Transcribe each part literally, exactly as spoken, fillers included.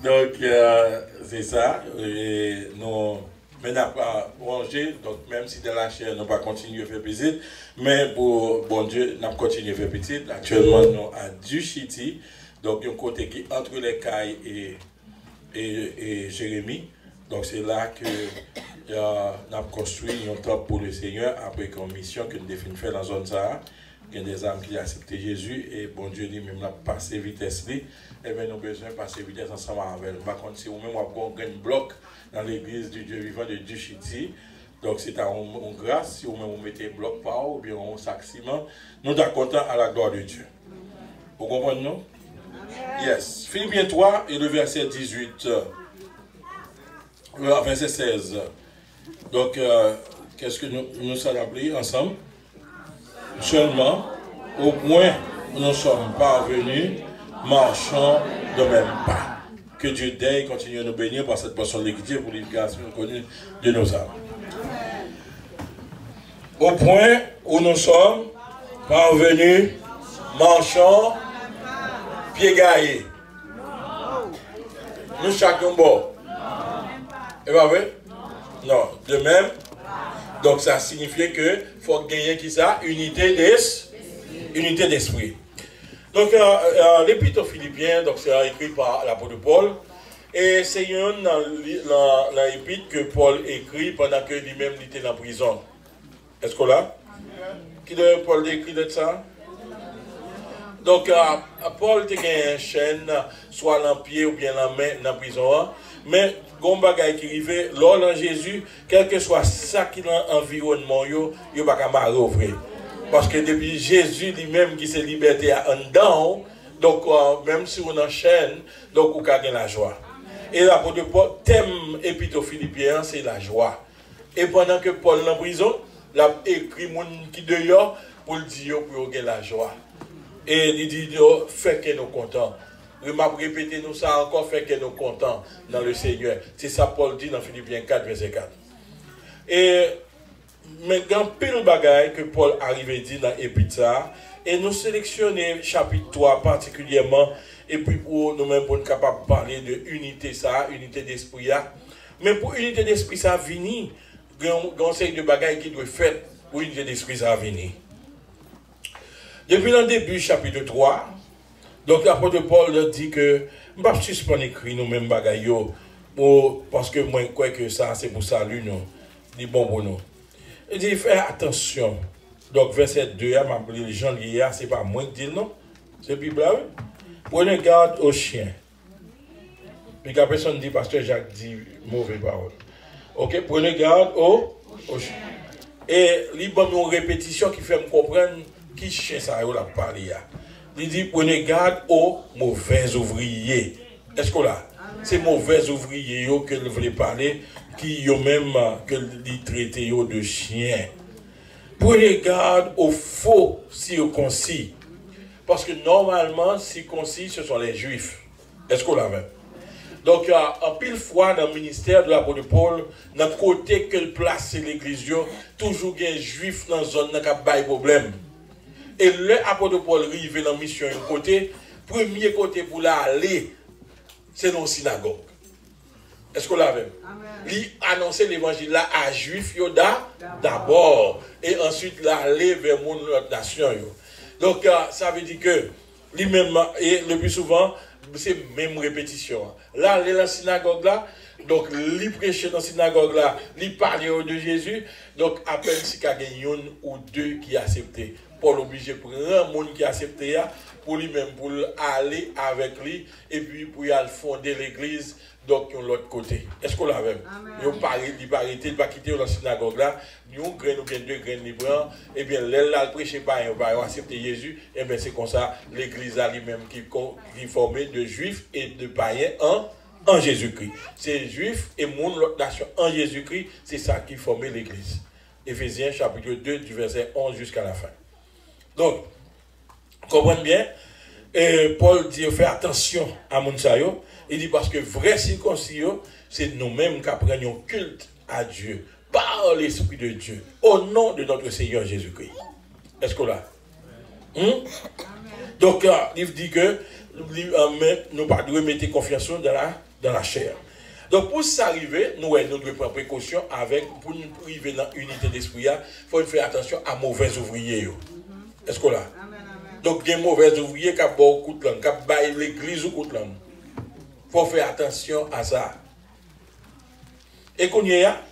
Donc, euh, c'est ça. Et nous, mais n'a pas mangé, donc même si dans la chair, nous pas continuer à faire petit, mais pour bon Dieu, nous continuer à faire petit. Actuellement, nous à Duchiti, donc un côté qui entre les Cailles et, et, et Jérémie. Donc, c'est là que euh, nous avons construit un temple pour le Seigneur après une mission que nous devons faire dans la zone Sahara. Il y a des âmes qui ont accepté Jésus et bon Dieu dit même n'a passé vitesse li, et bien nous avons besoin de passer vitesse ensemble avec nous. Par contre, si vous-même avez un bloc dans l'église du Dieu vivant de Duchiti, donc c'est à une grâce, si vous-même vous mettez un bloc par ou bien un sac ciment, nous sommes contents à la gloire de Dieu. Vous comprenez nous? Yes. Philippiens trois et le verset dix-huit, le verset seize. Donc, euh, qu'est-ce que nous nous allons appeler ensemble? Seulement, au point où nous sommes parvenus, marchons de même pas. Que Dieu daigne continue à nous bénir par cette portion de l'écriture pour l'éducation connue de nos âmes. Au point où nous sommes parvenus, marchons, pieds gaillés. Nous chacun bon. Et pas vrai? Non, de même. Donc ça signifie que faut gagner qui ça? Unité d'esprit. Unité d'esprit. Donc euh, euh, l'épître aux Philippiens, donc c'est écrit par l'apôtre Paul, et c'est une dans l'épître que Paul écrit pendant que lui-même était dans la prison. Est-ce qu'on l'a? Qui de Paul écrit de ça? Donc euh, Paul a gagné une chaîne, soit dans le pied ou bien dans la main dans la prison, mais Gombaga qui arrive, lors de Jésus, quel que soit ça qui est dans l'environnement, il n'y a pas qu'à m'arrêter. Parce que depuis Jésus lui-même qui s'est liberté en dedans, donc euh, même si on enchaîne, donc on a la joie. Et l'apôtre Paul, thème épître aux Philippiens, c'est la joie. Et pendant que Paul est en prison, il a écrit mon qui dehors pour dire pour gagner la joie. Et il dit, fait que nous contents. Je m'a répété nous ça encore, fait que nous contents dans le Seigneur. C'est ça Paul dit dans Philippiens quatre, verset quatre. Et maintenant, pile bagaille que Paul arrive dit dans l'épître, et nous sélectionner chapitre trois particulièrement, et puis pour nous-mêmes, pour nous capables de parler de unité ça, unité d'esprit. Mais pour unité d'esprit, ça venir, il y a un conseil de bagaille qui doit être fait pour unité d'esprit, ça venir. Depuis le début, chapitre trois, donc l'apôtre Paul dit que je ne vais pas suspendre écrit nous-mêmes bagaille, parce que moi, je crois que ça, c'est pour salut, nous. Il dit bon pour nous. Il dit, fais attention. Donc, verset deux, les gens liés, ce n'est pas moi qui dis non. C'est la Bible. Prenez garde aux chiens. Puis quand personne dit, pasteur Jacques dit mauvaise parole. Ok, prenez garde aux, aux chiens. Et il y a une répétition qui fait me comprendre qui chien ça a parlé. Il dit, prenez garde aux mauvais ouvriers. Est-ce que là, c'est mauvais ouvriers que vous voulez parler, qui ont même que les traités de chiens. Prenez garde aux faux circoncis. Parce que normalement, circoncis, ce sont les juifs. Est-ce qu'on l'a même? Donc, en pile fois, dans le ministère de l'apôtre Paul, notre côté que place l'église, toujours il y a des juifs dans la zone qui ont des problèmes. Et l'apôtre Paul arrive dans la mission, un côté, premier côté pour l'aller, c'est dans la synagogue. Est-ce qu'on l'avait? Il annonçait l'évangile là à Juifs d'abord. Et ensuite, l'aller vers mon nation. Donc, euh, ça veut dire que, lui-même, et le plus souvent, c'est même répétition. Là, aller dans la synagogue là, donc, il prêchait dans la synagogue là, il parlait de Jésus. Donc, à peine si il y a un ou deux qui accepté. Paul obligé pour un monde qui a accepté pour lui-même, pour aller avec lui, et puis pour y aller fonder l'église. Donc, de l'autre côté. Est-ce qu'on l'a même? Ils n'ont pas arrêté, ils n'ont pas quitté la synagogue là. Nous, on graine ou bien deux graines libres. Et bien, là, le prêcher pas, on va accepter Jésus. Et bien, c'est comme ça, l'église a lui-même qui est formée de juifs et de païens en, en Jésus-Christ. C'est juifs et monde, l'autre nation en Jésus-Christ. C'est ça qui formait l'église. Éphésiens chapitre deux, du verset onze jusqu'à la fin. Donc, comprenez bien. Et Paul dit, faites attention à Mounsayo. Il dit parce que vrai circoncis, c'est nous-mêmes qui apprenons culte à Dieu par l'Esprit de Dieu au nom de notre Seigneur Jésus-Christ. Est-ce que là? Hmm? Donc, euh, il dit que mais nous ne devons pas mettre confiance dans la, dans la chair. Donc pour ça arriver, nous, nous devons prendre précaution avec, pour nous arriver dans l'unité d'esprit, il faut faire attention à mauvais ouvriers. Est-ce que là? Donc il y a mauvais ouvriers qui ont beaucoup de langue, qui ont l'église ou de langue. Il faut faire attention à ça. Et qu'on y a,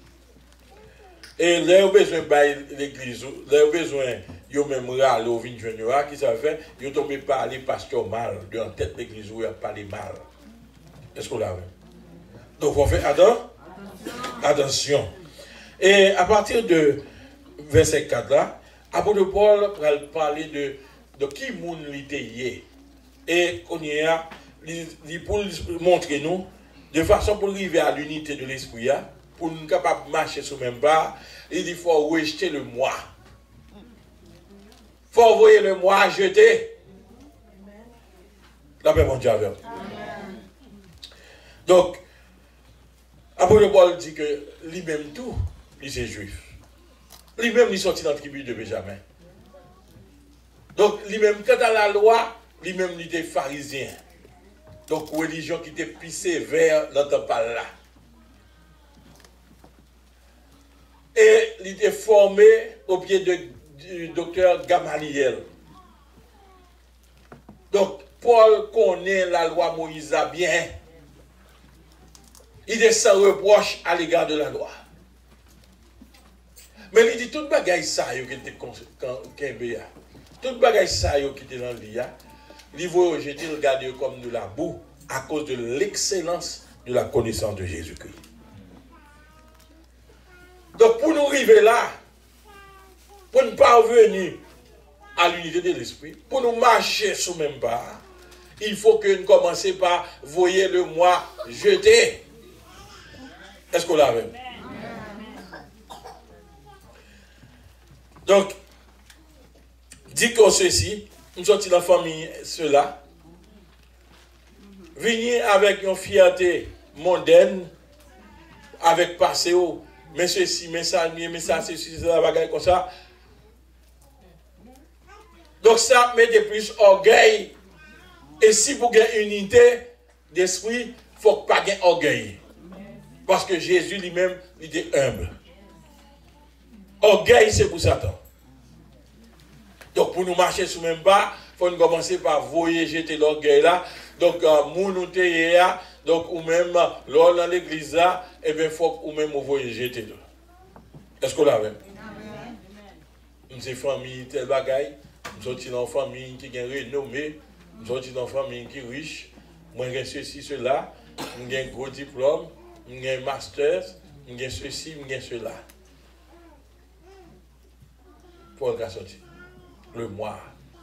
et là, ils ont besoin de l'église, là, ils ont besoin, ils ont même râlé au vignoire, qui ça fait, ils ont tombé parler pasteur mal, de en tête de l'église où ils ont parlé mal. Est-ce qu'on l'a vu? Donc, il faut faire attention. attention. Et à partir de verset quatre là, apôtre Paul va parler de, de qui moun l'était. Et qu'on y a, pour montrer nous, de façon pour arriver à l'unité de l'esprit, pour nous capables de marcher sur le même pas, il dit qu'il faut rejeter le moi. Il faut envoyer le moi jeter. La paix mondiale. Donc, apôtre Paul dit que lui-même tout, il est juif. Lui-même, il est sorti dans la tribu de Benjamin. Donc, lui-même, quant à la loi, lui-même, il était pharisien. Donc, religion qui était plus sévère dans ce pas-là. Et il était formé au pied de, du docteur Gamaliel. Donc, Paul connaît la loi Moïse bien. Il est sans reproche à l'égard de la loi. Mais il dit tout bagaille ça qui était Kembe. Tout bagaille ça qui était dans l'I A. Il va rejeter, regarder comme de la boue à cause de l'excellence de la connaissance de Jésus-Christ. Donc pour nous arriver là, pour nous parvenir à l'unité de l'esprit, pour nous marcher sur le même pas, il faut que nous commencions par voyer le moi jeter. Est-ce qu'on l'a vu? Donc, dit que ceci, nous sommes dans la famille, cela, venir avec une fierté mondaine, avec passé, mais ceci, mais ça, mais ça, ceci, ça, bagaille comme ça. Donc, ça met de plus orgueil. Et si vous avez une unité d'esprit, il ne faut pas avoir orgueil. Parce que Jésus lui-même, il était humble. Orgueil, c'est pour Satan. Donc, pour nous marcher sur le même pas, il faut commencer par voyer jeter l'orgueil là. Donc, nous nous là, donc, ou même, lors dans l'église là, et bien, il faut ou même voyer jeter là. Est-ce qu'on l'a vu? Nous sommes famille tel bagaille, nous sommes dans une famille qui est renommée, nous sommes dans une famille qui est riche, moi j'ai ceci, cela, j'ai un gros diplôme, j'ai un master, j'ai ceci, j'ai cela. Pour le sortir. Le moi.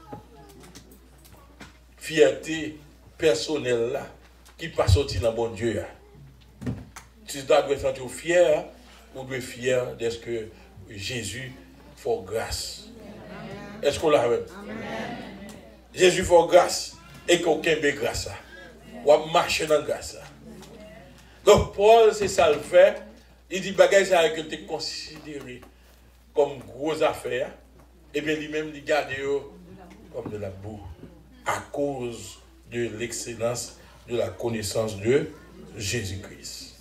Fierté personnelle là, qui pas sorti dans bon Dieu. Là. Tu dois te sentir fier, ou dois être fier de ce que Jésus fait grâce. Est-ce qu'on l'a vu? Jésus fait grâce et qu'aucun ne grâce. Ou à marcher dans grâce. Donc Paul, c'est ça le fait. Il dit bagage ça que tu es considéré comme grosse affaire. Et bien lui-même, il garde comme de la boue à cause de l'excellence de la connaissance de Jésus-Christ.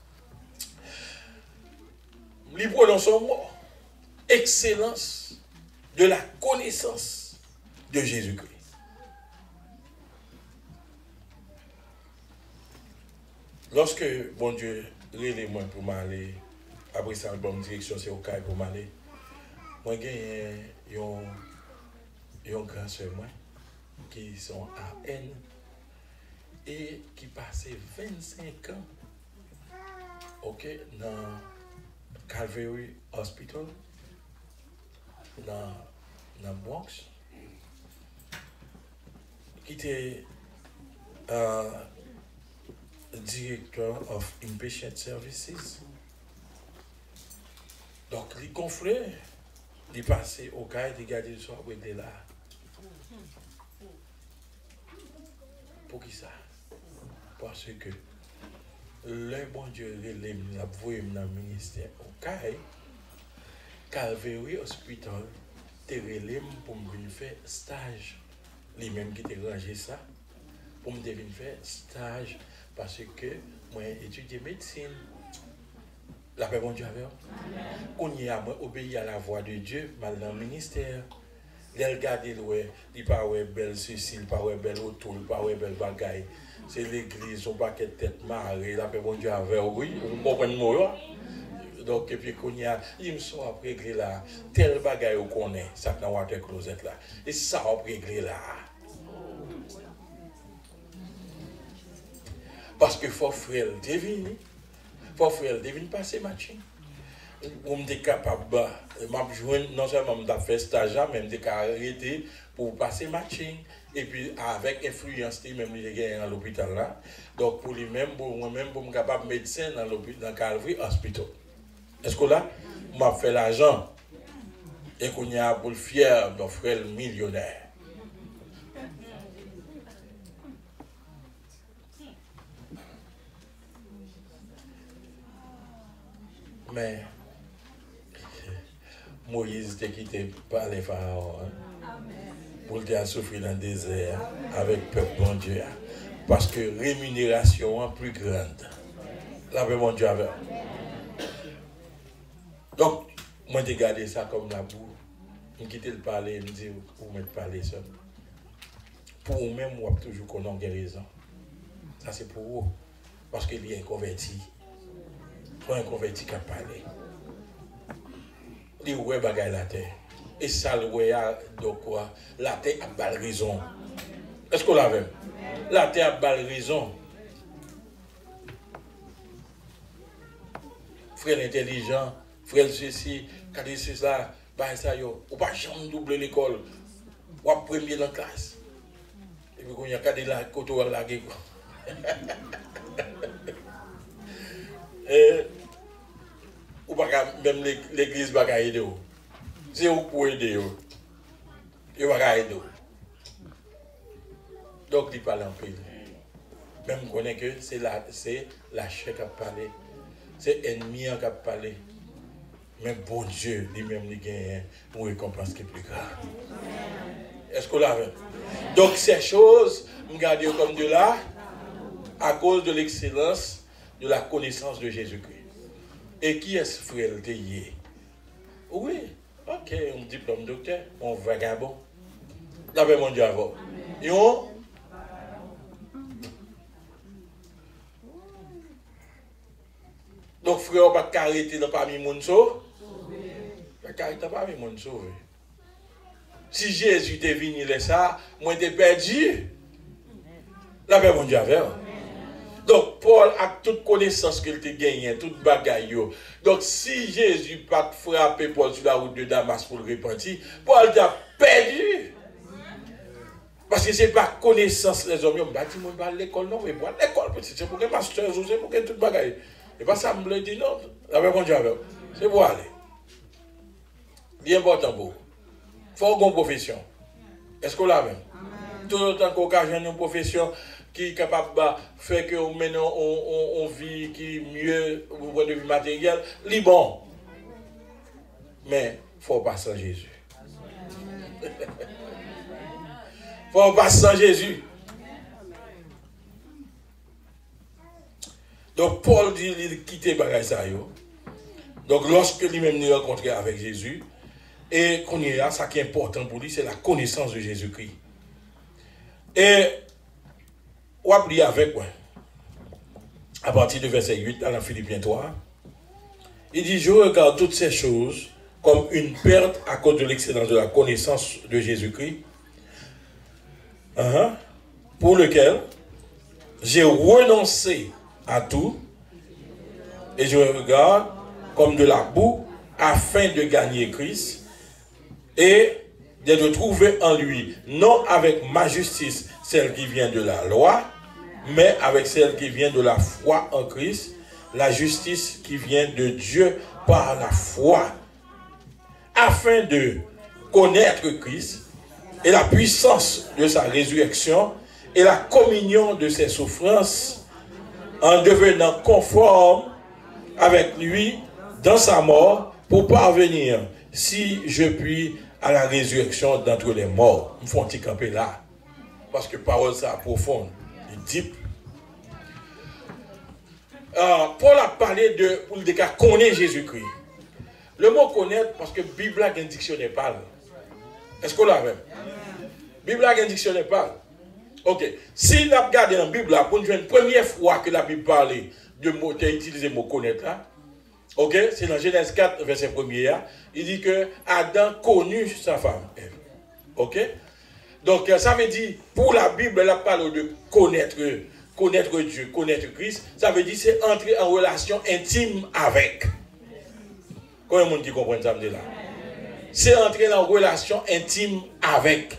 Lui prononce son mot. Excellence de la connaissance de Jésus-Christ. Lorsque, bon Dieu, relève-moi pour m'aller, après ça, bonne direction, c'est au cas pour m'aller. Moi, j'ai un grand soeur qui sont à N et qui passaient vingt-cinq ans ok, dans Calvary Hospital, dans, dans Bronx, qui était euh, directeur of Inpatient Services. Donc, les confrères, ils passaient au cas de garder le soir où il était là. Pour qui ça? Parce que le bon Dieu l'a voué dans le ministère au cas, Calvary Hospital, te relève pour me faire stage. Lui-même qui te rangé ça, pour me devenir faire stage parce que moi étudier médecine. La paix bon Dieu avec vous. On y a moi obéi à la voix de Dieu mal dans le ministère. Les regarder ouais, il pas ouais belle ceci, il pas ouais belle auto, il pas ouais belle bagaille. C'est l'église, on pas qu'être tête marée, la paix bon Dieu avec vous. Oui, vous comprenez moi. Donc et puis qu'on y a, il me sont après régler là, tel bagaille qu'on connaît, ça dans water closet là. Et ça on régler là. Parce que faut frère devine, faut frère devine passer matching. Pour me capable de jouer non seulement de faire stage mais de arrêter pour passer matching et puis avec influence même les gars dans l'hôpital là donc pour lui même pour moi même pour me capable médecin dans l'hôpital dans Calvary Hospital. Est-ce que là m'a fait l'argent et qu'on y a pour le fier mon frère millionnaire. Mais Moïse t'a quitté par les pharaons hein, pour te souffrir dans le désert avec le peuple bon Dieu. Parce que rémunération est plus grande. La paix bon Dieu avec. Donc, moi j'ai gardé ça comme la boue. Je quitte le parler, je me dis, pour me parler seul. Pour vous-même, vous avez toujours qu'on a raison. Ça c'est pour vous. Parce qu'il y a un converti. Pour un converti qui a parlé. Il y a la terre. Et ça, le donc quoi? La terre a pas raison. Est-ce qu'on l'avait? La terre a pas raison. Frère intelligent, frère ceci, quand il dit ça, bah ça yo, ou pas jamais doubler l'école, ou à premier dans la classe. Et puis quand il y a qu'à la côté ou à la gueule. Et ou pas même l'église va pas aider. C'est où pour aider. Il va pas aider. Donc il parle en pile. Même on connaît que c'est la, c'est la chair qui a parlé. C'est l'ennemi qui a parlé. Mais bon Dieu, lui-même, il gagne une récompense qui est plus grave. Est-ce qu'on l'a vu? Donc ces choses, nous gardons comme de là, à cause de l'excellence de la connaissance de Jésus-Christ. Et qui est-ce frère de hier? Oui, ok, un diplôme docteur, un vagabond. D'après mon Dieu avant. Et on donc frère, on va pas arrêter dans parmi mon sauve. Pas arrêter parmi mon sauve. Si Jésus est venu là ça, moi t'ai perdu. La paix mon Dieu avec. Donc Paul a toute connaissance qu'il a gagné, toute bagaille. Donc si Jésus pas frappé Paul sur la route de Damas pour le repentir, Paul t'a perdu. Parce que ce n'est pas connaissance les hommes. Ils bâti mon à l'école non mais pour l'école petit c'est pour que master c'est pour que toute bagaille. Et pas ça me dit non, la paix mon Dieu avec. C'est pour aller. Bien important pour vous. Il faut une profession. Est-ce qu'on l'a même? Tout autant qu'on a une profession qui est capable de faire que maintenant on, on, on vit qui est mieux au point de vue matériel, c'est bon. Mais il faut pas sans Jésus. Il faut pas sans Jésus. Donc Paul dit qu'il quitte bagay ça yo. Donc lorsque lui-même est rencontré avec Jésus, et qu'on y a, ça qui est important pour lui, c'est la connaissance de Jésus-Christ. Et on va prier avec moi. À partir du verset huit, dans Philippiens trois, il dit, je regarde toutes ces choses comme une perte à cause de l'excellence de la connaissance de Jésus-Christ, uh-huh, pour lequel j'ai renoncé à tout et je regarde comme de la boue afin de gagner Christ et de trouver en lui, non avec ma justice, celle qui vient de la loi, mais avec celle qui vient de la foi en Christ, la justice qui vient de Dieu par la foi, afin de connaître Christ et la puissance de sa résurrection et la communion de ses souffrances, en devenant conforme avec lui dans sa mort, pour parvenir, si je puis, à la résurrection d'entre les morts. Il faut un petit camper là. Parce que parole ça profonde. deep. Euh, Paul a parlé de, pour le cas, connaître Jésus-Christ. Le mot connaître, parce que la Bible a un dictionnaire parle. Est-ce qu'on l'a même? La Bible a un dictionnaire parle. Ok. Si la regarde dans la Bible, pour une première fois que la Bible parle de mot, utiliser le mot connaître, là, ok, c'est dans Genèse quatre, verset premier, il dit que Adam connut sa femme, Ève. Ok? Donc, ça veut dire, pour la Bible, elle parle de connaître, connaître Dieu, connaître Christ. Ça veut dire, c'est entrer en relation intime avec. Comment le monde qui comprend ça, là? C'est entrer en relation intime avec.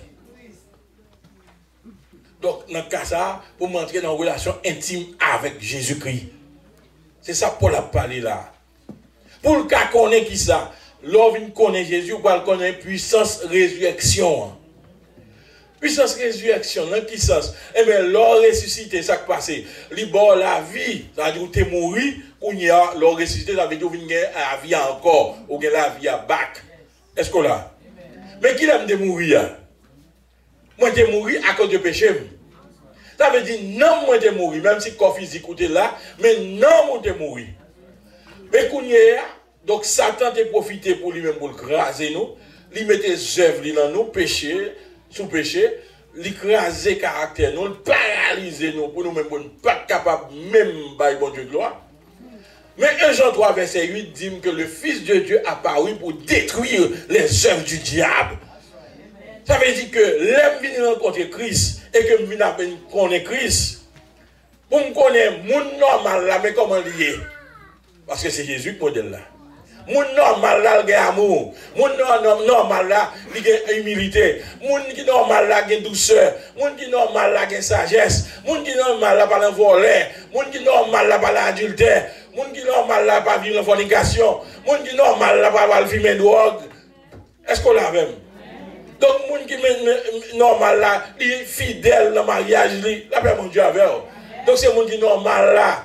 Donc, dans ce cas ça, pour m'entrer dans une relation intime avec Jésus-Christ. C'est ça Paul a parlé là. Pour le cas qu'on est qui ça, l'homme connaît Jésus, ou pas connaît puissance résurrection. Puissance résurrection, dans qui sens? Eh bien, l'or ressuscité, ça qui passe. Libor la vie, ça veut dire que tu es mort, ou il y a l'or ressuscité, ça veut dire que tu as la vie encore, ou que la vie à bac. Est-ce qu'on l'a? Mais qui l'aime de mourir? Moi, je suis mort à cause de péché. Ça veut dire, non, moi, je suis mort, même si le corps physique est là, mais non, moi, je suis mort. Mais qu'on y est, donc Satan a profité pour lui-même pour le craser nous, lui mettre des œuvres dans nous, péché, sous péché, l'écraser caractère, nous, paralyser nous, pour nous-mêmes, pour ne pas être capable même de bon Dieu gloire. Mais un Jean trois, verset huit, dit que le Fils de Dieu apparut pour détruire les œuvres du diable. Ça veut dire que l'homme vient rencontrer Christ et que nous venons connaître Christ. Pour me connaître, mon normal là, mais comment lié? Parce que c'est Jésus qui modèle là. Mon normal là, il a amour. Mon normal là, il a humilité. Mon normal là, il a douceur. Mon normal là, il a sagesse. Mon normal là, il a voler. Mon normal là, il a adultère. Mon normal là, il a vivre en fornication. Mon normal là, il a fumer drogue. Est-ce qu'on l'a même? Donc, mon qui est normal là, il est fidèle dans le mariage, la paix mon Dieu avec. Donc, c'est mon qui est normal là.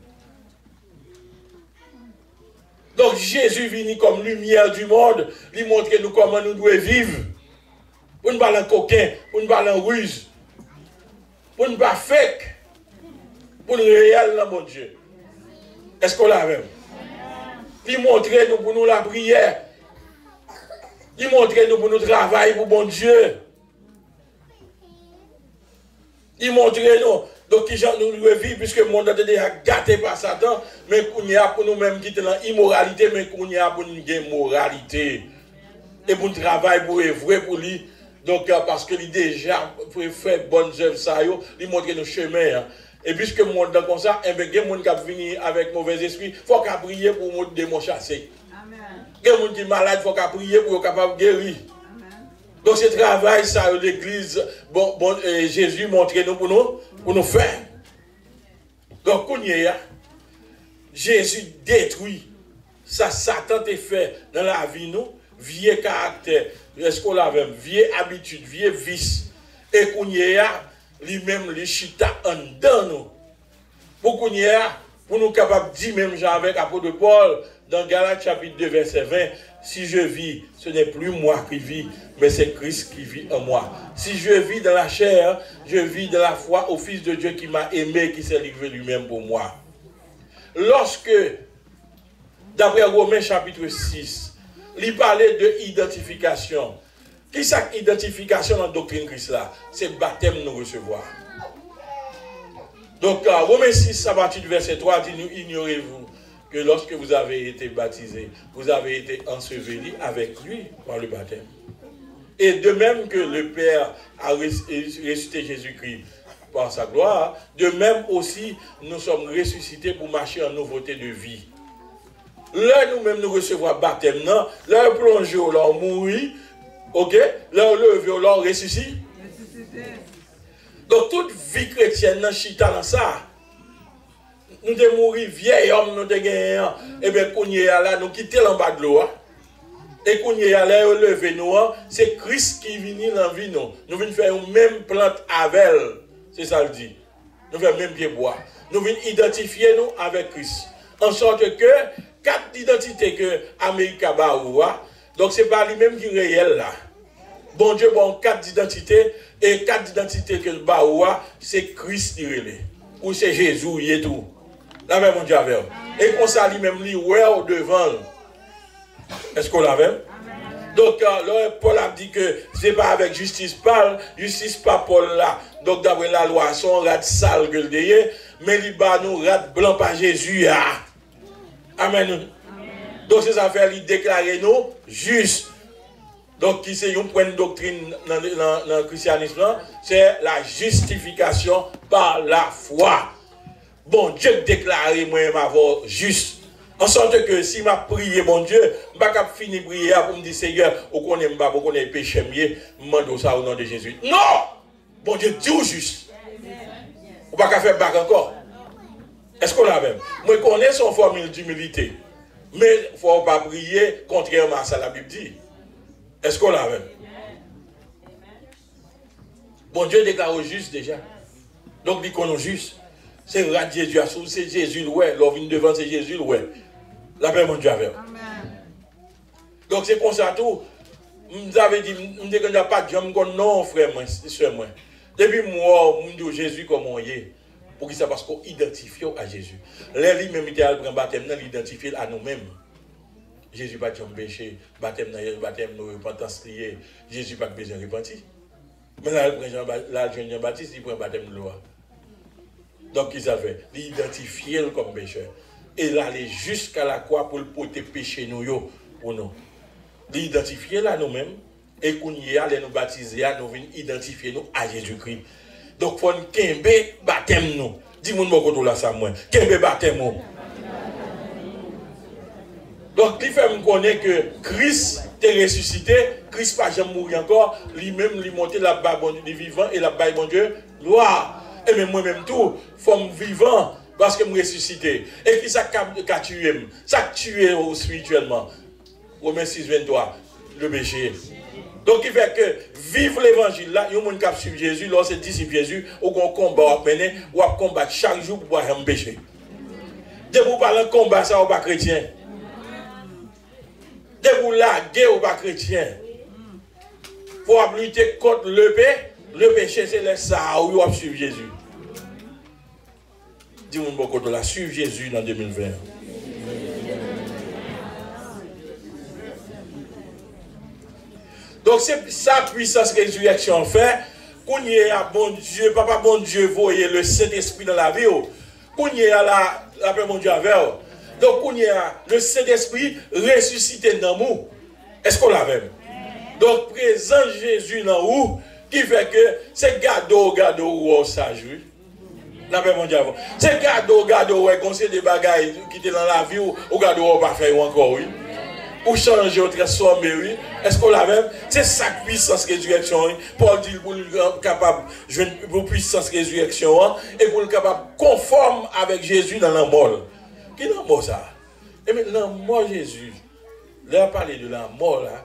Donc Jésus vient comme lumière du monde, lui montre nous comment nous devons vivre. Pour ne pas en coquin, pour ne pas en ruse, pour ne pas fake, pour le réel dans mon Dieu. Est-ce qu'on l'a même? Il montre nous pour nous la prière. Il montre nous pour nous travailler pour bon Dieu. Il montre nous. Donc, qui nous devons vivre, puisque le monde a déjà gâté par Satan, mais qu'on y a pour nous-mêmes qui sont dans l'immoralité, mais qu'on y a pour nous gagner moralité. Et pour nous travailler pour vrai pour lui. Donc, parce que lui déjà, pour faire bonnes œuvres, ça, il montre nos chemins. Et puisque le monde est comme ça, il y a des gens qui viennent avec mauvais esprit, il faut qu'il prie pour nous démons chasser. Il y a des gens qui sont malades, il faut qu'il prie pour être capable de guérir. Donc, ce travail, ça, l'église, bon, bon, euh, Jésus montre nous pour nous, pour nous faire. Donc, quand il y a, Jésus détruit, ça, Satan te fait dans la vie, nous, vieux caractère, est-ce qu'on l'a même, vieux habitude, vieux vice, et quand il y a, lui-même, les chita en dedans, nous. Pour qu'on y a, pour nous capables de dire, même genre avec l'apôtre Paul, dans Galates chapitre deux, verset vingt, si je vis, ce n'est plus moi qui vis, mais c'est Christ qui vit en moi. Si je vis dans la chair, je vis de la foi au Fils de Dieu qui m'a aimé, qui s'est livré lui-même pour moi. Lorsque, d'après Romains chapitre six, il parlait de identification. Qui c'est l'identification dans la doctrine Christ là? C'est le baptême nous recevoir. Donc, uh, Romains six, à partir du verset trois, dit, nous ignorez-vous que lorsque vous avez été baptisés, vous avez été ensevelis avec lui par le baptême. Et de même que le Père a ressuscité Jésus-Christ par sa gloire, de même aussi nous sommes ressuscités pour marcher en nouveauté de vie. Là, nous-mêmes nous recevons baptême, non? Là, plonger, là, mourir, ok? Là, lever, là, ressusciter. Donc, toute vie chrétienne, dans chita dans ça, nous sommes morts vieil homme, nous sommes gagné, et bien, qu'on y est là, nous quittons en bas de l'eau. Et qu'on y est là, lever nous, c'est Christ qui vient dans la vie, nous. Nous venons faire une même plante avec elle. C'est ça le dit. Nous faisons même pied bois. Nous venons identifier nous avec Christ. En sorte que, quatre identités que l'Amérique a, donc ce n'est pas lui-même qui est réel là. Bon Dieu, bon, quatre d'identité, et quatre d'identité que le baoua, c'est Christ, ou c'est Jésus, il est tout. La même, mon Dieu, avec. Et qu'on s'allie même, lui, ouais, au devant. Est-ce qu'on l'avait? Donc, euh, Paul a dit que c'est pas avec justice parle, justice pas Paul là. Donc, d'après la loi, son rat sale que le déyé, mais il bat nous rat blanc par Jésus. Ah. Amen. Amen. Donc, c'est ça fait, il déclare nous juste. Donc, qui c'est une point de doctrine dans, dans, dans le christianisme, c'est la justification par la foi. Bon, Dieu déclare moi-même avoir juste. En sorte que si m'a prié, mon Dieu, je ne vais pas finir de prier pour me dire, Seigneur, on connaît pas, on connaît péché, je demande ça au nom de Jésus. Non! Bon Dieu, dis juste. On ne va pas faire bac encore. Est-ce qu'on l'a même? Moi, je connais son formule d'humilité. Mais il ne faut pas prier contrairement à ça, la Bible dit. Est-ce qu'on l'a même? Bon Dieu déclare juste déjà. Donc, il connaît juste. C'est vrai Jésus, c'est Jésus, ouais. L'on vient devant, c'est Jésus, ouais. La paix, mon Dieu, avec. Donc, c'est comme ça tout. Vous avez dit, vous ne connaissez pas Dieu, non, frère, moi, soeur, moi. Depuis moi, je dis Jésus comme on y est. Pour qui ça? Parce qu'on identifie à Jésus. Les lui-même, il a pris un baptême, il identifie à nous-mêmes. Jésus n'a pas de péché, baptême, baptême, nous repentance liée. Jésus n'a pas besoin de repentir. Mais là, le Jean-Baptiste, il prend un baptême de loi. Donc, il savait, l'identifier comme pécheur. Et l'aller jusqu'à la croix pour le porter péché nous, yo, ou non. L'identifier là nous-mêmes, et qu'on y allait nous baptiser, nous venons identifier nous à Jésus-Christ. Donc, il faut nous kembe baptême nous. Dis-moi, mon là, ça, moi. Kembe baptême nous. Donc, il fait me connaître que Christ est ressuscité, Christ n'a pas jamais mouru encore, lui-même, lui monter la balle du vivant et la balle bon Dieu, gloire. Et même moi-même tout, forme vivant, parce que je suis ressuscité. Et qui ça a tué? Ça a tué spirituellement. Romains six, vingt-trois, le péché. Donc il fait que vivre l'évangile là, il y a des gens qui suivent Jésus, lorsque c'est disciple Jésus, ou qu'on combat, ou mener, ou à combattre chaque jour pour pouvoir un péché. Dès que vous parlez de combat, ça, ou pas chrétien. Dès que vous laguez, ou pas chrétien. Il faut lutter contre le péché. Le péché, c'est le ça où vous suivre Jésus. Dis-moi beaucoup de la suivre Jésus dans deux mille vingt. Donc, c'est sa puissance résurrection fait. Qu'on y est à bon Dieu, papa bon Dieu, voyez le Saint-Esprit dans la vie. Qu'on y est à la, après mon Dieu avec. Donc, qu'on y est à le Saint-Esprit ressuscité dans nous. Est-ce qu'on l'a même? Donc, présent Jésus dans nous. Qui fait que c'est gado, gado, ou ça joue. La paix mondiale. C'est gado, gado, ouais, qu'on sait des bagailles qui étaient dans la vie, ou gado, ou pas faire encore, oui. Ou changer, ou transformer, oui. Est-ce qu'on l'a même? C'est sa puissance résurrection, oui. Paul dit pour le capable, je pour puissance résurrection, et pour le capable conforme avec Jésus dans la mort. Qui est dans la mort, ça? Et maintenant, moi, Jésus, là, parler de la mort, là,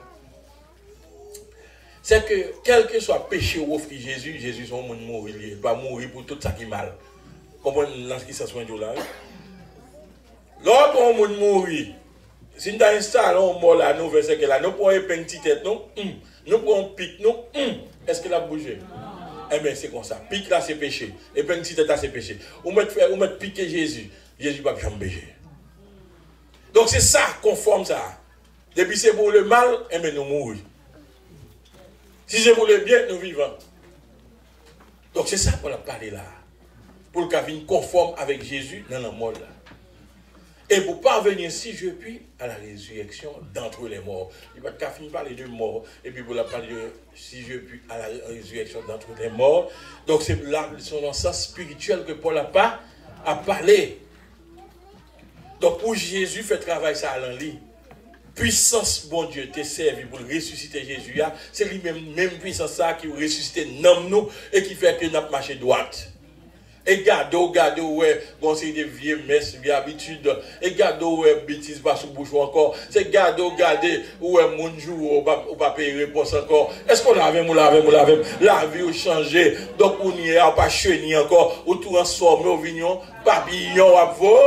c'est que, quel que soit péché ou offre Jésus, Jésus est un monde mourir. Il ne va pas mourir pour tout ça qui est mal. Comprenez ce qui se passe là? Lorsqu'on monde mourir, si nous installons un mort là, nous faisons que là, nous prenons une petite tête, nous, nous prenons un pic, nous, est-ce qu'il a bougé? Eh bien, c'est comme ça. Pic là, c'est péché. Et petite tête là, c'est péché. Ou mettre piquer Jésus, Jésus ne va pas jamais pécher. Donc, c'est ça, conforme ça. Depuis c'est pour le mal, eh bien, nous mourons. Si c'est pour le bien, nous vivons. Donc c'est ça qu'on a parlé là. Pour le cas conforme avec Jésus dans la mort là. Et pour parvenir, si je puis, à la résurrection d'entre les morts. Il va pas finir parler de mort. Et puis pour la parler de si je puis, à la résurrection d'entre les morts. Donc c'est là son sens spirituel que Paul n'a pas à parler. Donc pour Jésus, fait travail ça à l'enlit. Puissance, bon Dieu, t'es servi pour ressusciter Jésus. C'est lui-même, même puissance ça qui ressuscite nous et qui fait que nous marchons droite. Et gardez, gardez, ouais, bon, c'est des vieux messes, vieilles habitudes. Et gardez, ouais, bêtises pas sous bouche encore. C'est gardez, gardez, ouais, mon jour, on va pas payer réponse encore. Est-ce qu'on l'avait, on l'avait, on l'avait, la vie a changé. Donc, on n'y a pas chenille encore, ou transformé au vignon, papillon à vous.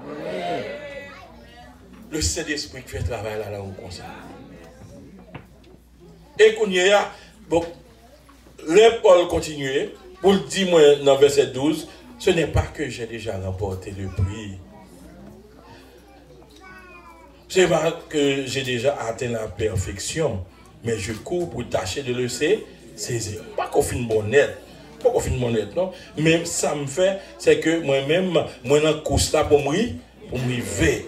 Le Saint-Esprit qui fait travail là, là, où comme ça. Et qu'on y a, Bon, le Paul continue, pour le dire moi dans verset douze, ce n'est pas que j'ai déjà remporté le prix. Ce n'est pas que j'ai déjà atteint la perfection, mais je cours pour tâcher de le saisir. Pas qu'on finisse bonnette, pas qu'on finisse bonnette, non. Mais ça me fait, c'est que moi-même, moi dans le course là pour me pour me lever.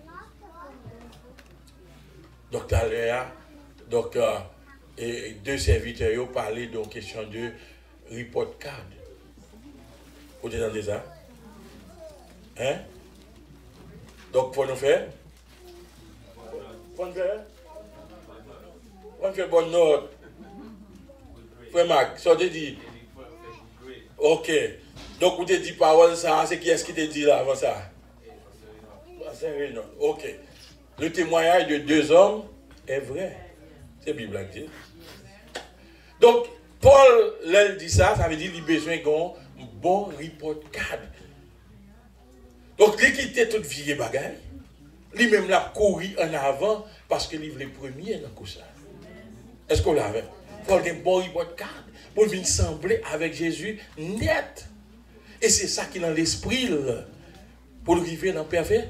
Donc, à l'heure, donc, euh, et deux serviteurs ont parlé d'une question de report card. Vous entendez ça? Hein? Donc, pour nous faire? Pour nous faire? Pour nous faire bonne note. Frère Marc, ça te dit? Ok. Donc, vous te dit parole ça, c'est qui est-ce qui te dit là avant ça? C'est non. Ok. Le témoignage de deux hommes est vrai. C'est Bible qui dit. Donc, Paul, là, dit ça, ça veut dire qu'il a besoin d'un bon report card. Donc, il quitté toute vieille bagaille. Lui-même l'a couru en avant parce qu'il est le premier dans tout ça. Est-ce qu'on l'avait? Il faut un bon report card pour venir sembler avec Jésus net. Et c'est ça qui est dans l'esprit pour arriver dans le parfait.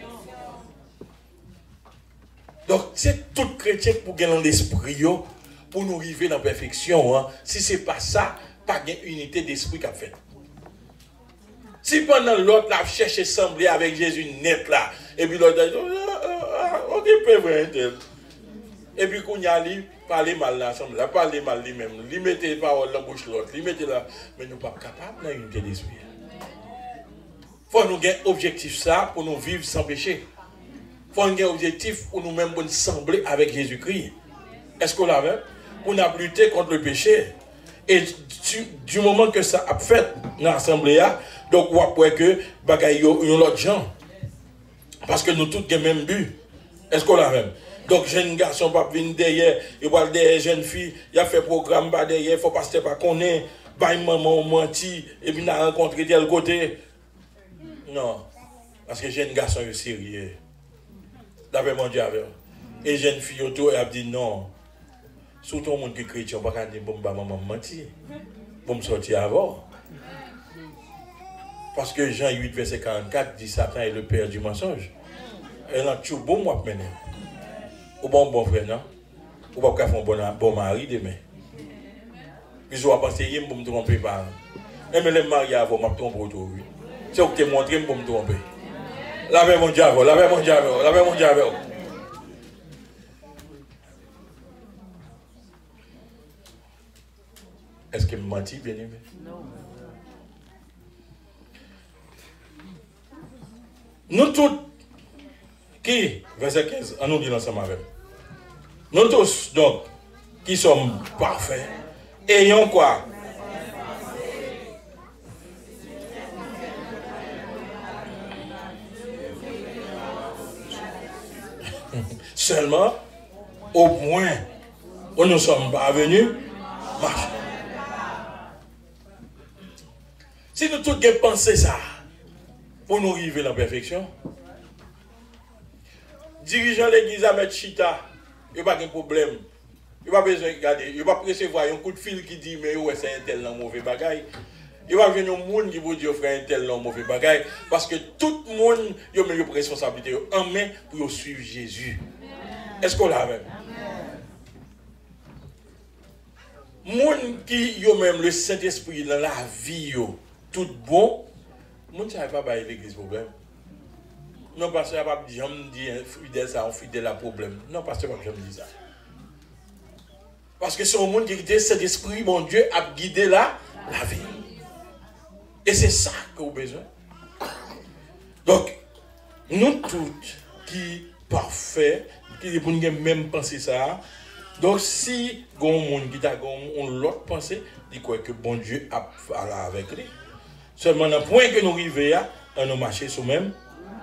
Donc, c'est tout chrétien pour gagner dans l'esprit, pour nous arriver dans la perfection. Hein. Si ce n'est pas ça, pas une unité d'esprit qu'a fait. Si pendant l'autre, là, cherche sembler avec Jésus net là, et puis l'autre, ok, peut vrai, et puis qu'on y a lui, parler mal là, ensemble, là, parler mal lui-même, lui mettre les paroles dans la bouche l'autre, lui mettre là, mais nous ne sommes pas capables dans l'unité d'esprit. Il faut nous gagner objectif ça pour nous vivre sans péché. Il faut un objectif pour nous-mêmes pour nous sembler avec Jésus-Christ. Est-ce qu'on l'a fait? Pour nous lutter contre le péché. Et du, du moment que ça a fait dans l'assemblée, donc on voit que bagaille yon l'autre gens. Parce que nous tous avons le même but. Est-ce qu'on l'a fait? Donc jeune garçon pas venir derrière, il va derrière jeune fille, il a fait programme pas derrière, il faut pas pas connaître, bah maman menti et puis n'a rencontré tel côté. Non. Parce que jeune garçon est sérieux. D'après mon Dieu avec. Et jeune fille autour, elle a dit non. Surtout le monde qui est chrétien, on ne peut pas dire bon, bah, maman menti. Pour me sortir avant. Parce que Jean huit, verset quarante-quatre dit Satan est le père du mensonge. Et là, tu es bon, moi, maintenant. Ou bon, bon frère, non? Ou pas faire un bon, bon mari demain. Puis je vais penser, je vais me tromper par. Et mais les mariés avant, je vais me tromper autour. C'est ce que tu montré pour me tromper. Lavez mon diable, lavez mon diable, lavez mon diable. Est-ce que je menti, bien aimé? Non. Nous tous, qui, verset quinze, on nous dit ensemble avec. Nous tous, donc, qui sommes parfaits, ayons quoi? Seulement, au point où nous sommes parvenus, marcher. Si nous tous avons pensé ça, pour nous arriver à la perfection, dirigeant l'église à mettre chita, il n'y a pas de problème. Il n'y a pas besoin de regarder. Il n'y a pas de recevoir un coup de fil qui dit, mais ouais, c'est un tel non mauvais bagaille. Il va venir un monde qui vous dit, frère, un tel non mauvais bagaille. Parce que tout le monde a une responsabilité en main pour suivre Jésus. Est-ce qu'on l'a même? Moun qui a même le Saint-Esprit dans la vie, yo, tout bon, moun ne savent pas bailler l'église problème. Non, parce que je ne dis pas fidèle ça, on fidèle à problème. Non, parce que je ne dis ça. Parce que c'est un monde qui dit Saint-Esprit, mon Dieu, a guidé la, la vie. Et c'est ça que vous avez besoin. Donc, nous tous qui parfaits, qui pour nous même penser ça. Donc si gon monde qui a gon l'autre pensée, dit quoi que bon Dieu a parlé avec lui. Seulement dans le point que nous arrivons à, on nous marcher sur même.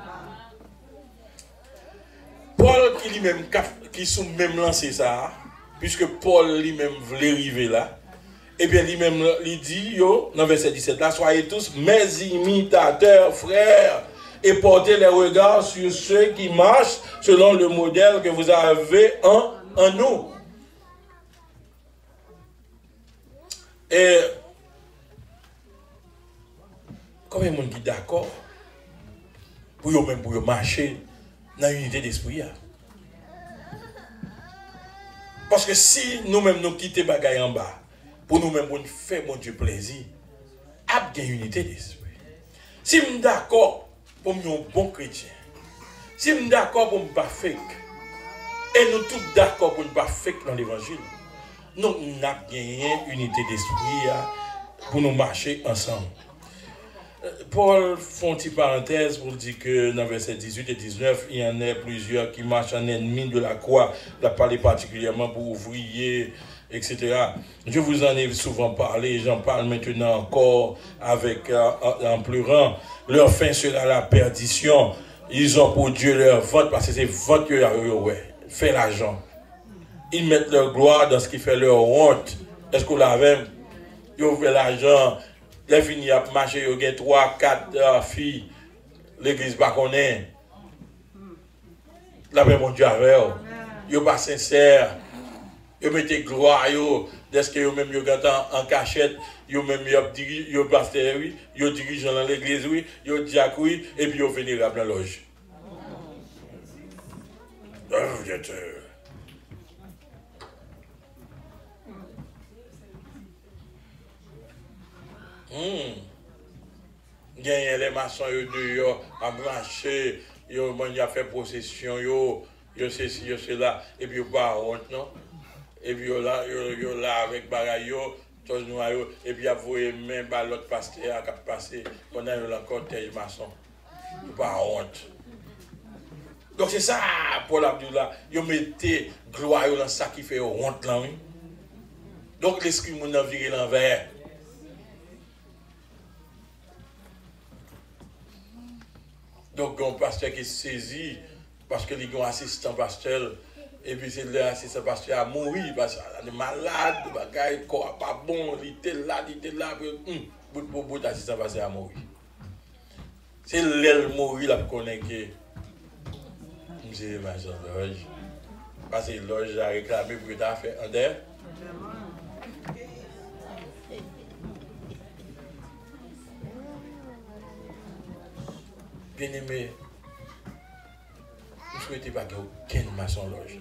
Paul qui lui-même qui sont même lancé ça, puisque Paul lui-même voulait arriver là. Et bien lui-même il dit yo dans verset dix-sept là, soyez tous mes imitateurs, frères. Et portez les regards sur ceux qui marchent selon le modèle que vous avez en, en nous. Et combien de monde qui est d'accord pour eux même pour marcher dans l'unité d'esprit? Parce que si nous-mêmes nous quittons les bagailles en bas, pour nous-mêmes nous faire mon Dieu plaisir, il y a une unité d'esprit. Si nous sommes d'accord pour nous un bon chrétien, si nous sommes d'accord pour nous pas fake, et nous tous d'accord pour nous pas fake dans l'évangile, nous avons gagné une unité d'esprit pour nous marcher ensemble. Paul fait une petite parenthèse pour dire que dans verset dix-huit et dix-neuf, il y en a plusieurs qui marchent en ennemi de la croix. Il a parlé particulièrement pour ouvriers, et cetera. Je vous en ai souvent parlé, j'en parle maintenant encore avec, euh, en pleurant. Leur fin sera la perdition. Ils ont pour Dieu leur vente parce que c'est vente qu'ils ont, ouais, fait l'argent. Ils mettent leur gloire dans ce qui fait leur honte. Est-ce qu'on l'a même? Ils ont fait l'argent. Les fini à marcher, il y a trois, quatre euh, filles. L'église ne connaît pas. La paix, mon Dieu, avec eux. Ils ne sont pas sincères. Ils mettent gloire. Dès que ils même en cachette, ils même ils pasteur, ils dirigent dans l'église, ils diacre, et puis ils vénérables dans la loge. Hmm. Gagner les maçons de à marcher, ils ont fait possession, ils ont ceci, ils ont cela, et puis ils n'ont pas honte, non? Et puis ils là, ils là avec bagaille, et puis ils ont même l'autre pasteur qui a passé pendant qu'ils ont encore tel maçon. Ils n'ont pas honte. Donc c'est ça, Paul Abdullah, ils mettaient gloire dans ça qui fait honte là, oui. Donc l'esprit moun a viré l'envers. Donc, un pasteur qui est saisi parce que il y a un assistant pasteur, et puis c'est l'assistant pasteur a mouru parce qu'il est malade, il n'est pas bon, il était là, il était là, puis bout pour bout, l'assistant pasteur a mouru. C'est l'aile mourir là pour connaître que c'est ma chance de loge. Parce que loge a réclamé pour que tu as fait un der. Bien aimé, je ne souhaite pas qu'il y ait aucun maçon loge.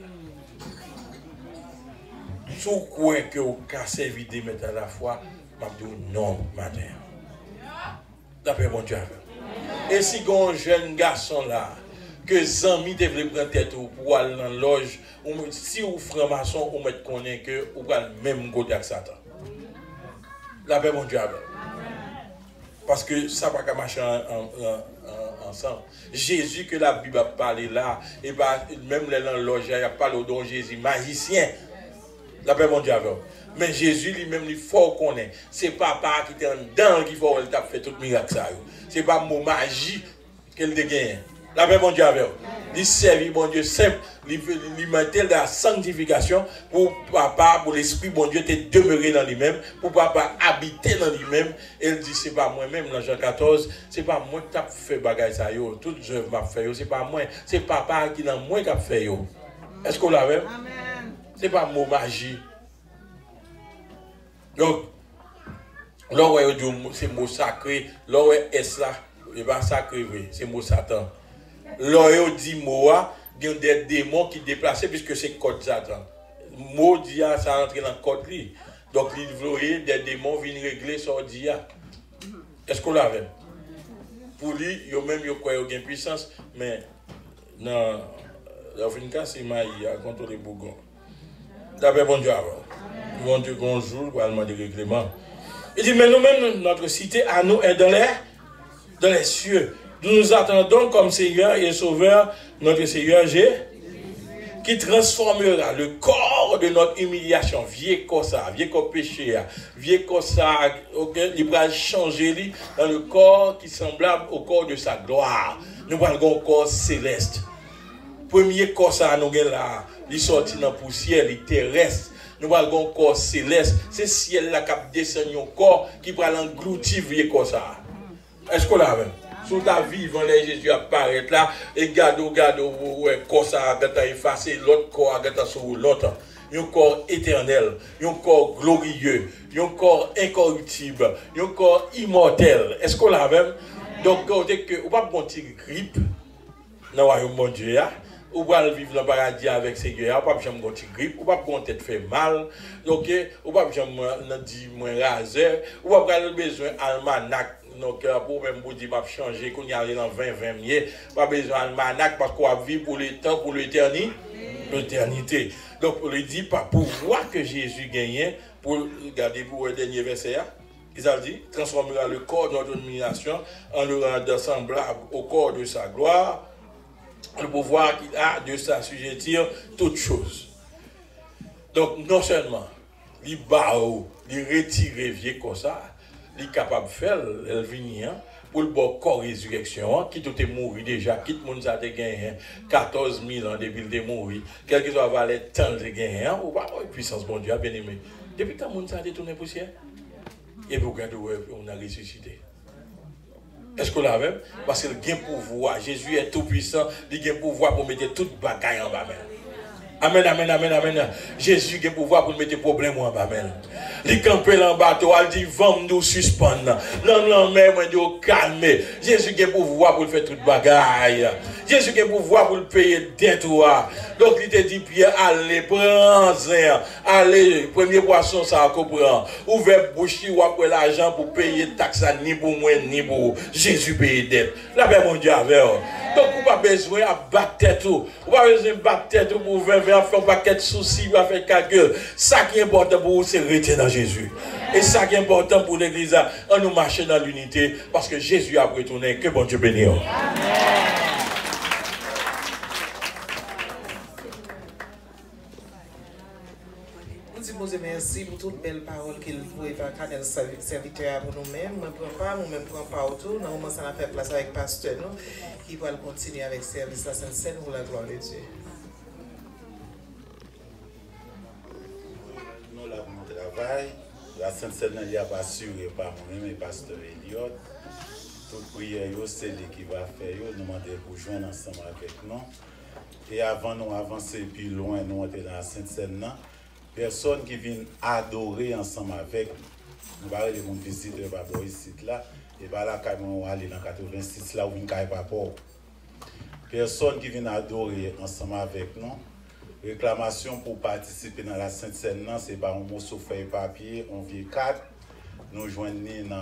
Si vous croyez que vous cassez servi de mettre à la fois, je dis non, matin. D'après mon Dieu. Et si il y a un jeune garçon là, que les amis devraient prendre tête pour aller dans la loge, si vous franc-maçon, vous mettez connaître que vous allez même côté avec Satan. D'après mon Dieu. Parce que ça ne va pas marcher ensemble. Jésus que la Bible a parlé là, et bah, même les dans loge, il n'y a pas le don Jésus, magicien. La paix mon Dieu avec. Mais Jésus lui-même, il faut qu'on ait. C'est papa qui était en dedans qui faut qu'il fait tout le miracle. Ce n'est pas mon magie qu'il dégaine. La paix mon Dieu avec. Il servit mon Dieu simple, il mettait la sanctification pour papa, pour l'esprit, mon Dieu, te demeurer dans lui-même, pour papa habiter dans lui-même. Et il dit, c'est pas moi-même, dans Jean quatorze, c'est pas moi qui a fait bagay ça, yo. Toute œuvre m'a fait, c'est pas moi, c'est papa qui dans moi qui a fait, yo. Est-ce qu'on l'a vu? C'est pas mon magie. Donc, là où c'est mot sacré, là où est là, il va sacré, c'est mot Satan. Là où dit mot, il y a des démons qui déplacent puisque c'est code Satan. Mot dit ça rentre dans le code. Donc, il voyait des démons venir régler son dia. Est-ce qu'on l'a vu? Pour lui, il y a même il y a une puissance, mais non, la fin de cas, c'est maï à contrôler Bougon. D'après bon Dieu, bon Dieu, bonjour, pour demander règlement. Il dit, mais nous-mêmes, notre cité à nous est dans les, dans les cieux. Nous nous attendons comme Seigneur et Sauveur, notre Seigneur Jésus, qui transformera le corps de notre humiliation, vieux comme ça, vieux comme péché, vieux comme ça, okay, il va changer dans le corps qui est semblable au corps de sa gloire. Nous allons un corps céleste. Premier corps ça, nous avons là, il sorti dans la poussière, il terrestre. Nous allons un corps céleste. C'est ciel là qui descend un corps qui va l'engloutir vieux comme ça. Est-ce qu'on l'a vu? Sous ta vie, quand Jésus apparaît là, et garde, garde, ouais, corps ça a effacé, l'autre corps a sur l'autre. un corps éternel, un corps glorieux, un corps incorruptible, un corps immortel. Est-ce qu'on l'a même? Donc, on dit que, on va pas une grippe dans le royaume mon Dieu, ou va vivre dans le paradis avec ses guerres, ou pas jamais une grippe, ou pas une tête fait mal, ok, ou pas jamais dire moins rasé, ou pas avoir besoin d'almanach. Donc, pour même vous dire, je vais changer, qu'on y a dans vingt vingt mieux, pas besoin d'almanach parce qu'on va vivre pour le temps, pour l'éternité. L'éternité. Donc, on lui dit, par pouvoir que Jésus gagnait, pour regarder pour le dernier verset, il a dit, transformera le corps de notre domination en le rendant semblable au corps de sa gloire, le pouvoir qu'il a de s'assujettir toutes choses. Donc, non seulement, il bat, il retire vieux comme ça, il est capable de faire, elle vient, pour le bon corps résurrection, qui tout est mort déjà, qui tout le monde a gagné quatorze mille ans depuis qu'il est mort, quel que soit le temps de gagner, ou pas, puissance, bon Dieu, bien aimé. Depuis quand le monde a détourné poussière, et vous regardez, on a ressuscité. Est-ce qu'on l'a même? Parce qu'il a un pouvoir. Jésus est tout puissant, il a un pouvoir pour mettre toute bagaille en bas. Amen, amen, amen, amen. Jésus a un pouvoir pour mettre des problèmes en bas. Il campe en bateau, il dit, vent nous suspendre. Non, non, mais moi, nous calmer. Jésus a un pouvoir pour faire toute bagaille. Jésus a un pouvoir pour le payer toi. Donc, il te dit, Pierre, allez, prends-en. Allez, premier poisson, ça comprend. Ouvert bouche, ou après l'argent pour payer taxe, ni pour moi, ni pour Jésus paye dette. La paix, mon Dieu, avec vous. Donc, vous n'avez pas besoin de battre tête. Vous n'avez pas besoin de battre tête pour vingt, vingt, faire un paquet de soucis, pour faire calcul. Ça qui est important pour vous, c'est rester dans Jésus. Et ça qui est important pour l'Église, on nous marcher dans l'unité, parce que Jésus a retourné. Que bon Dieu bénisse. Amen. Merci pour toutes belles paroles qu'il faut évacuer dans le serviteur pour nous-mêmes. Je ne prends pas, moi-même ne prends pas autour. Nous commençons à faire place avec le pasteur nous, qui va continuer avec le service de la Sainte Seine pour la gloire de Dieu. Nous avons mon travail. La Sainte Seine n'est pas assurée par moi-même et le pasteur Elliot. Toute prière, c'est lui qui va faire. Nous demandons pour joindre ensemble avec nous. Et avant nous avancer plus loin, nous sommes dans la Sainte Seine. Personne qui vient adorer ensemble avec nous, nous allons visiter le papa ici là, et par là, nous allons aller dans quatre-vingt-six là où nous allons pas. Personne qui vient adorer ensemble avec nous, réclamation pour participer dans la Sainte Seine, c'est pas un mot sur feuille papier, on vient quatre, nous joignons dans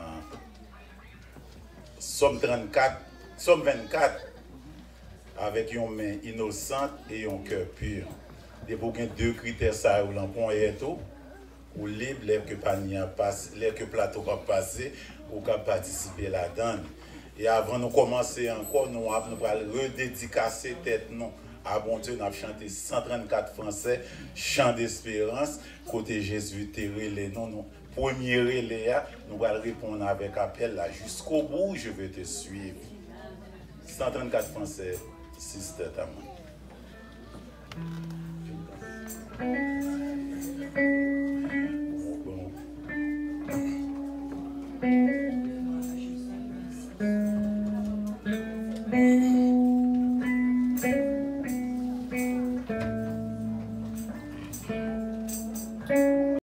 Somme trente-quatre, Somme vingt-quatre, avec une main innocente et un cœur pur. Il y a deux critères, ça, où l'on est tout, ou libre, l'air que panier passe, l'air que plateau va passer, ou qu'à participer là-dedans. Et avant de commencer encore, nous allons redédicacer tête nous. À bon Dieu, nous avons chanté cent trente-quatre français, chant d'espérance, côté Jésus, terré les noms, nous. Premier relais, nous allons répondre avec appel là, jusqu'au bout, je vais te suivre. cent trente-quatre français, sister Tamon.